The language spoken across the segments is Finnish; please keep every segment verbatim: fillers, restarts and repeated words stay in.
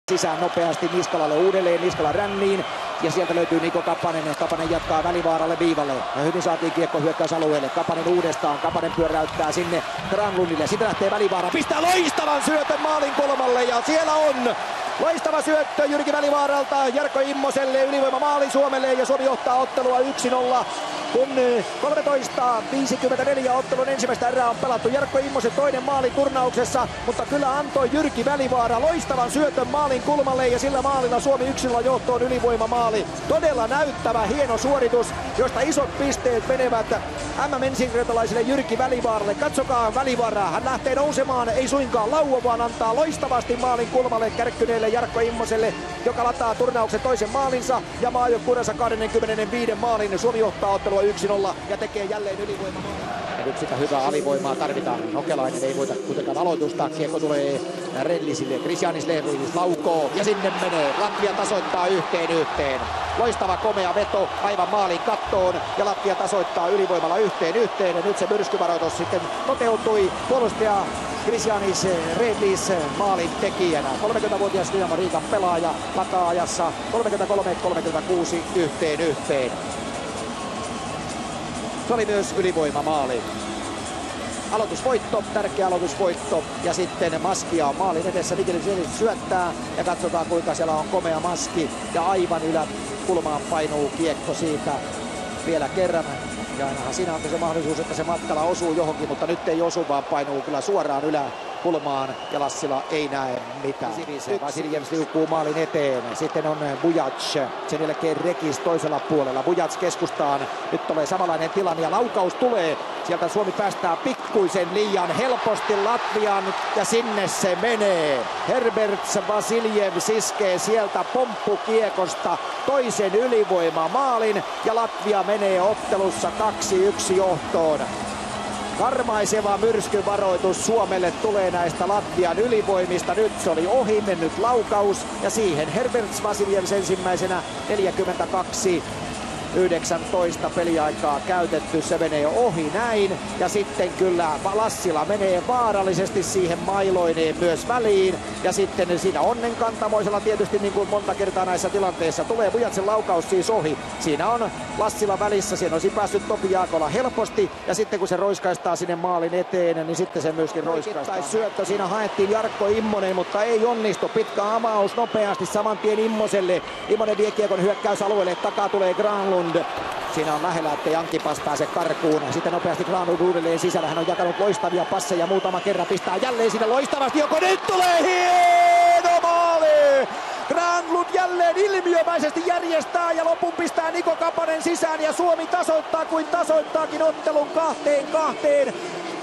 Sisään nopeasti Niskalalle uudelleen, Niskala ränniin. Ja sieltä löytyy Niko Kapanen. Kapanen jatkaa välivaaralle viivalle. Ja hyvin saatiin kiekko hyökkäysalueelle. Kapanen uudestaan. Kapanen pyöräyttää sinne Granlundille. Sitten lähtee välivaara. Pistää loistavan syötön maalin kulmalle. Ja siellä on loistava syöttö Jyrki Välivaaralta Jarkko Immoselle. Ylivoima maali Suomelle. Ja Suomi johtaa ottelua yksi nolla. Kun kolmetoista viisikymmentäneljä ottelun ensimmäistä erää on pelattu. Jarkko Immosen toinen maali turnauksessa, mutta kyllä antoi Jyrki Välivaara loistavan syötön maalin kulmalle ja sillä maalilla Suomi yksi nolla johtoon ylivoimamaali. Todella näyttävä, hieno suoritus, josta isot pisteet menevät M M-ensikertalaiselle Jyrki Välivaaralle. Katsokaa Välivaaraa, hän lähtee nousemaan, ei suinkaan lauo, vaan antaa loistavasti maalin kulmalle kärkkyneelle Jarkko Immoselle, joka lataa turnauksen toisen maalinsa ja maajoukkueensa kaksikymmentäviisi maalin. Suomi johtaa ottelua yksi nolla ja tekee jälleen ylivoimamaalin. Ja nyt sitä hyvää alivoimaa tarvitaan. Nokelainen ei voita kuitenkaan aloitusta. Kiekko tulee Rellisille. Kristianis Lehrillis laukoo ja sinne menee. Latvia tasoittaa yhteen yhteen. Loistava komea veto aivan maalin kattoon ja Latvia tasoittaa ylivoimalla yhteen yhteen. Ja nyt se myrskyvaroitus sitten toteutui. Puolustaja Kristianis Redlis maalin tekijänä. kolmekymmentävuotias Dynamo Riikan pelaaja laka-ajassa kolmekymmentäkolme kolmekymmentäkuusi yhteen yhteen. Se oli myös ylivoimamaali. Aloitusvoitto, tärkeä aloitusvoitto ja sitten Maskia on maalin edessä. Vigelius syöttää ja katsotaan kuinka siellä on komea Maski ja aivan yläkulmaan painuu kiekko siitä vielä kerran. Ja ainahan siinä on se mahdollisuus, että se matkalla osuu johonkin, mutta nyt ei osu, vaan painuu kyllä suoraan yläkulmaan ja Lassila ei näe mitään. Vasiljevs liukuu maalin eteen. Sitten on Bujac, sen jälkeen Rekis toisella puolella. Bujac keskustaan. Nyt tulee samanlainen tilanne ja laukaus tulee. Sieltä Suomi päästää pikkuisen liian helposti Latvian ja sinne se menee. Herberts Vasiljev iskee sieltä pomppukiekosta toisen ylivoimamaalin ja Latvia menee ottelussa kaksi yksi johtoon. Karmaiseva myrskyvaroitus Suomelle tulee näistä Latvian ylivoimista. Nyt se oli ohi mennyt laukaus ja siihen Herberts Vasiljevs ensimmäisenä neljäkymmentäkaksi yhdeksäntoista peliaikaa käytetty, se menee ohi näin ja sitten kyllä Lassila menee vaarallisesti siihen mailoineen myös väliin ja sitten siinä onnenkantamoisella tietysti niin kuin monta kertaa näissä tilanteissa tulee Bujatsen laukaus siis ohi. Siinä on Lassila välissä, siinä olisi päässyt Topi Jaakola helposti ja sitten kun se roiskaistaa sinne maalin eteen, niin sitten se myöskin roiskaistaa. Syöttö, siinä haettiin Jarkko Immonen, mutta ei onnistu. Pitkä avaus nopeasti saman tien Immoselle. Immonen vie kiekon hyökkäysalueelle, takaa tulee Granlund. Siinä on lähellä, ettei Ankipas pääse karkuun. Sitten nopeasti Granlund uudelleen sisällä. Hän on jakanut loistavia passeja muutama kerran. Pistää jälleen sinne loistavasti. Joko nyt tulee hieno maali! Granlund jälleen ilmiömäisesti järjestää ja lopun pistää Niko Kapanen sisään. Ja Suomi tasoittaa kuin tasoittaakin ottelun kahteen kahteen.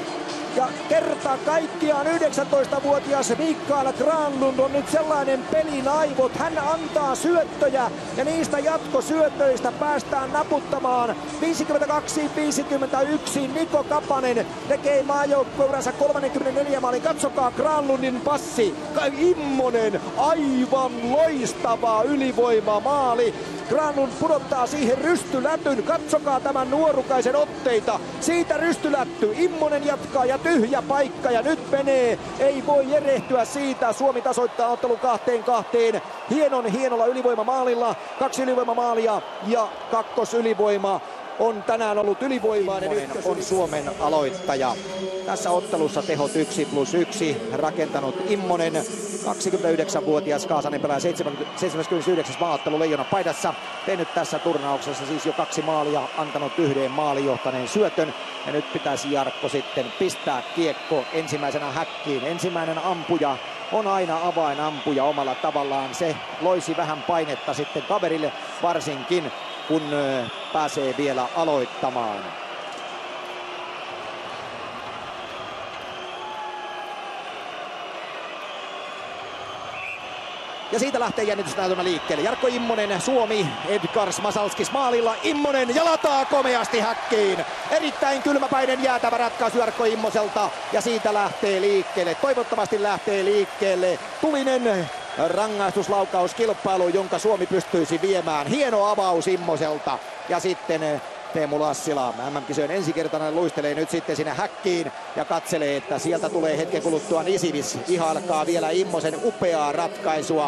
Ja kerta kaikkiaan yhdeksäntoistavuotias Mikael Granlund on nyt sellainen pelin aivot. Hän antaa syöttöjä ja niistä jatkosyötöistä päästään naputtamaan. viisikymmentäkaksi viisikymmentäyksi Niko Kapanen tekee maajoukkueuransa kolmekymmentäneljä maalin. Katsokaa Granlundin passi. Immonen, aivan loistava ylivoimamaali. Granlund pudottaa siihen rystylätyn. Katsokaa tämän nuorukaisen otteita. Siitä rystylätty. Immonen jatkaa ja tyhjä paikka ja nyt menee. Ei voi erehtyä siitä. Suomi tasoittaa ottelun kahteen kahteen. Hienon hienolla ylivoimamaalilla. Kaksi ylivoimamaalia ja kakkosylivoima on tänään ollut ylivoimainen. Immonen on Suomen aloittaja. Tässä ottelussa tehot yksi plus yksi rakentanut Immonen. kaksikymmentäyhdeksänvuotias Kaasanen pelaa seitsemäskymmenesyhdeksäs maaottelu Leijonan paidassa. Tehnyt tässä turnauksessa siis jo kaksi maalia, antanut yhden maalijohtaneen syötön. Ja nyt pitäisi Jarkko sitten pistää kiekko ensimmäisenä häkkiin. Ensimmäinen ampuja on aina avainampuja omalla tavallaan. Se loisi vähän painetta sitten kaverille, varsinkin kun pääsee vielä aloittamaan. Ja siitä lähtee jännitysnäytelmä liikkeelle. Jarkko Immonen, Suomi, Edgars Masalskis maalilla. Immonen ja lataa komeasti häkkiin. Erittäin kylmäpäinen jäätävä ratkaisu Jarkko Immoselta. Ja siitä lähtee liikkeelle. Toivottavasti lähtee liikkeelle tulinen rangaistuslaukauskilpailu, jonka Suomi pystyisi viemään. Hieno avaus Immoselta. Ja sitten Teemu Lassila, M M-kisojen ensikertainen, luistelee nyt sitten sinne häkkiin ja katselee, että sieltä tulee hetken kuluttua Nisivis. Ihailkaa vielä Immosen upeaa ratkaisua.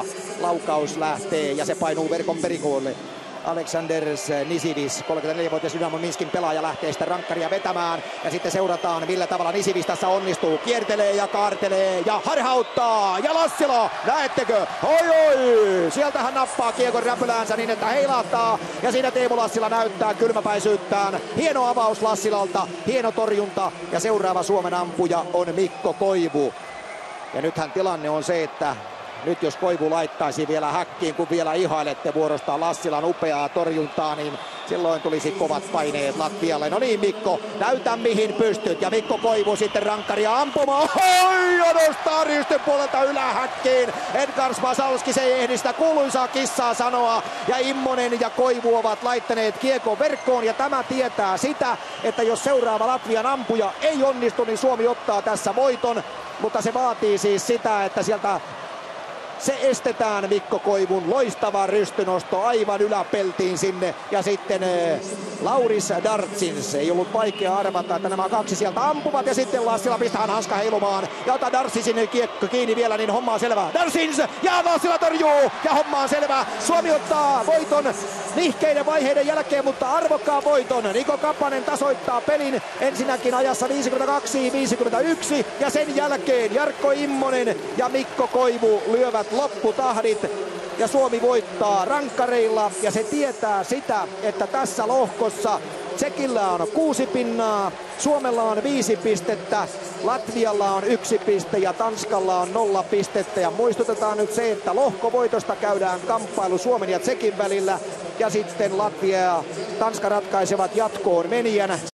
laukaus lähtee ja se painuu verkon perikoille. Aleksander Nisidis, kolmekymmentäneljävuotias Dynamo Minskin pelaaja, lähtee sitä rankkaria vetämään ja sitten seurataan millä tavalla Nisidis tässä onnistuu. Kiertelee ja kaartelee ja harhauttaa ja Lassila, näettekö? Oi oi! Sieltä hän nappaa kiekon räpyläänsä niin että heilahtaa ja siinä Teemu Lassila näyttää kylmäpäisyyttään. Hieno avaus Lassilalta, hieno torjunta ja seuraava Suomen ampuja on Mikko Koivu. Ja nythän tilanne on se, että nyt jos Koivu laittaisi vielä häkkiin, kun vielä ihailette vuorostaan Lassilan upeaa torjuntaa, niin silloin tulisi kovat paineet Latvialle. No niin Mikko, näytä mihin pystyt. Ja Mikko Koivu sitten rankkaria ampumaan. Oi, ja nostaa ristyn puolelta ylähäkkiin. Edgars Masalski, se ei ehdi sitä kuuluisaa kissaa sanoa. Ja Immonen ja Koivu ovat laittaneet kiekon verkkoon. Ja tämä tietää sitä, että jos seuraava Latvian ampuja ei onnistu, niin Suomi ottaa tässä voiton. Mutta se vaatii siis sitä, että sieltä se estetään Mikko Koivun loistava rystynosto aivan yläpeltiin sinne ja sitten eh, Lauris Dartsins. Ei ollut vaikea arvata, että nämä kaksi sieltä ampuvat ja sitten Lassila pistää hanska heilumaan ja ottaa Dartsinsin kiekko kiinni vielä, niin homma on selvä. Dartsins ja Lassila torjuu ja homma on selvä. Suomi ottaa voiton nihkeiden vaiheiden jälkeen, mutta arvokkaan voiton. Niko Kapanen tasoittaa pelin ensinnäkin ajassa viisikymmentäkaksi viisikymmentäyksi ja sen jälkeen Jarkko Immonen ja Mikko Koivu lyövät lopputahdit ja Suomi voittaa rankkareilla ja se tietää sitä, että tässä lohkossa Tsekillä on kuusi pinnaa, Suomella on viisi pistettä, Latvialla on yksi piste ja Tanskalla on nolla pistettä. Ja muistutetaan nyt se, että lohkovoitosta käydään kamppailu Suomen ja Tsekin välillä ja sitten Latvia ja Tanska ratkaisevat jatkoon menijän.